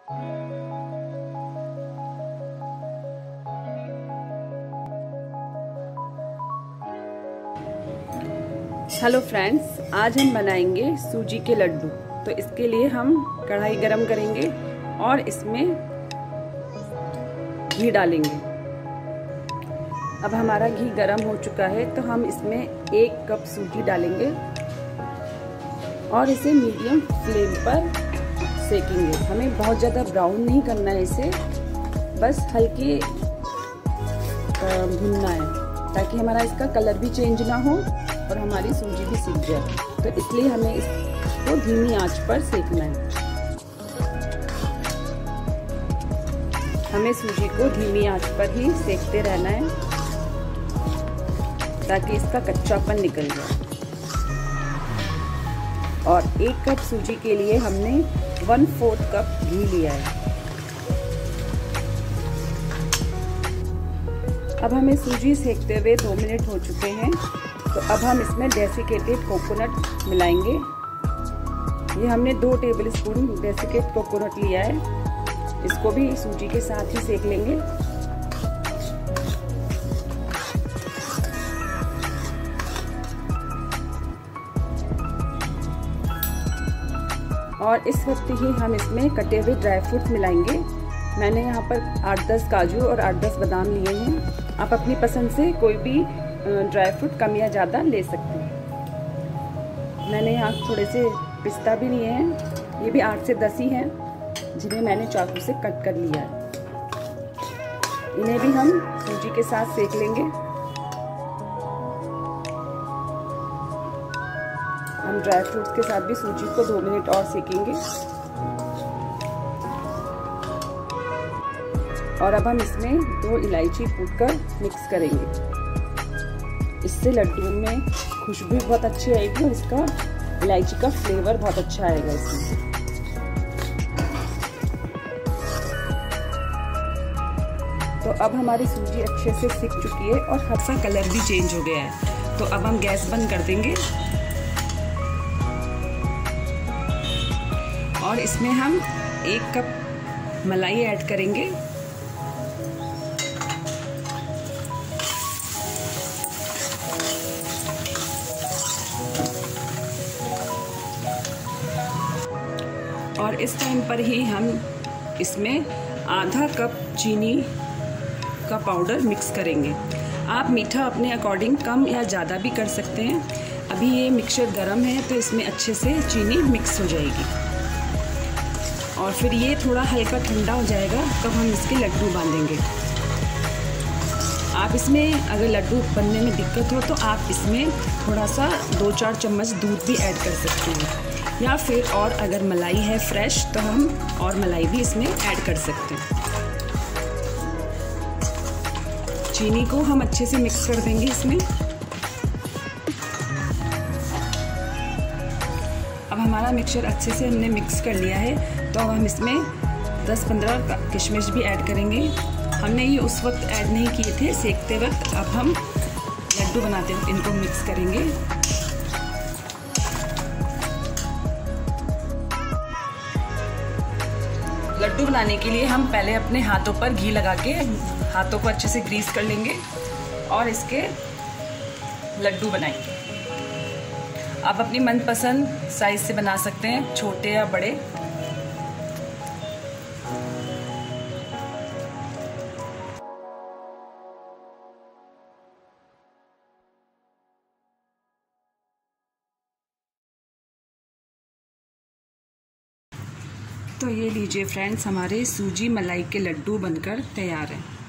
Hello friends, आज हम बनाएंगे सूजी के लड्डू। तो इसके लिए हम कढ़ाई गरम करेंगे और इसमें घी डालेंगे। अब हमारा घी गरम हो चुका है तो हम इसमें 1 कप सूजी डालेंगे और इसे मीडियम फ्लेम पर सेकेंगे। हमें बहुत ज़्यादा ब्राउन नहीं करना है इसे, बस हल्के भूनना है ताकि हमारा इसका कलर भी चेंज ना हो और हमारी सूजी भी सीख जाए। तो इसलिए हमें इसको धीमी आंच पर सेकना है। हमें सूजी को धीमी आंच पर ही सेकते रहना है ताकि इसका कच्चापन निकल जाए। और 1 कप सूजी के लिए हमने 1/4 कप घी लिया है। अब हमें सूजी सेकते हुए 2 मिनट हो चुके हैं। तो अब हम इसमें डेसिकेटेड कोकोनट मिलाएंगे। ये हमने 2 टेबल स्पून डेसिकेटेड कोकोनट लिया है। इसको भी सूजी के साथ ही सेक लेंगे। और इस वक्त ही हम इसमें कटे हुए ड्राई फ्रूट्स मिलाएंगे। मैंने यहाँ पर 8-10 काजू और 8-10 बादाम लिए हैं। आप अपनी पसंद से कोई भी ड्राई फ्रूट कम या ज़्यादा ले सकते हैं। मैंने यहाँ थोड़े से पिस्ता भी लिए हैं। ये भी 8 से 10 ही हैं जिन्हें मैंने चाकू से कट कर लिया है। इन्हें भी हम सूजी के साथ सेक लेंगे। हम ड्राई फ्रूट्स के साथ भी सूजी को 2 मिनट और सेकेंगे। और अब हम इसमें 2 इलायची कूटकर मिक्स करेंगे। इससे लड्डू में खुशबू बहुत अच्छी आएगी और इसका इलायची का फ्लेवर बहुत अच्छा आएगा इसमें। तो अब हमारी सूजी अच्छे से सिक चुकी है और हल्का कलर भी चेंज हो गया है। तो अब हम गैस बंद कर देंगे और इसमें हम 1 कप मलाई ऐड करेंगे। और इस टाइम पर ही हम इसमें आधा कप चीनी का पाउडर मिक्स करेंगे। आप मीठा अपने अकॉर्डिंग कम या ज़्यादा भी कर सकते हैं। अभी ये मिक्सचर गर्म है तो इसमें अच्छे से चीनी मिक्स हो जाएगी और फिर ये थोड़ा हल्का ठंडा हो जाएगा तब हम इसके लड्डू बांधेंगे। आप इसमें अगर लड्डू बनने में दिक्कत हो तो आप इसमें थोड़ा सा 2-4 चम्मच दूध भी ऐड कर सकते हैं, या फिर और अगर मलाई है फ्रेश तो हम और मलाई भी इसमें ऐड कर सकते हैं। चीनी को हम अच्छे से मिक्स कर देंगे इसमें। अब हमारा मिक्सचर अच्छे से हमने मिक्स कर लिया है तो अब हम इसमें 10-15 किशमिश भी ऐड करेंगे। हमने ये उस वक्त ऐड नहीं किए थे, सेकते वक्त। अब हम लड्डू बनाते वक्त इनको मिक्स करेंगे। लड्डू बनाने के लिए हम पहले अपने हाथों पर घी लगा के हाथों को अच्छे से ग्रीस कर लेंगे और इसके लड्डू बनाएंगे। आप अपनी मनपसंद साइज से बना सकते हैं, छोटे या बड़े। तो ये लीजिए फ्रेंड्स, हमारे सूजी मलाई के लड्डू बनकर तैयार हैं।